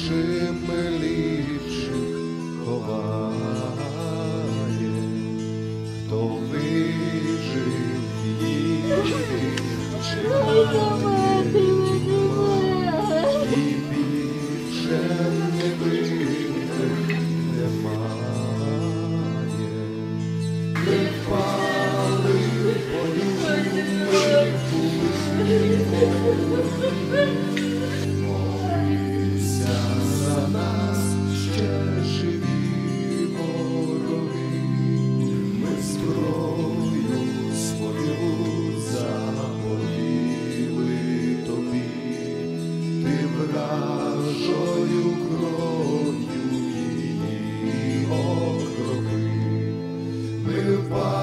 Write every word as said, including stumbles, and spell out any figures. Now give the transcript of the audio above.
чим ми ліпших ховає, хто вижив її, чекає тьма, і більше невинних немає. Ми впали в бою, молися за нас, ще живі вороги. Ми зброю свою заповіли тобі, ти вражою кров'ю її окропи. Ми впали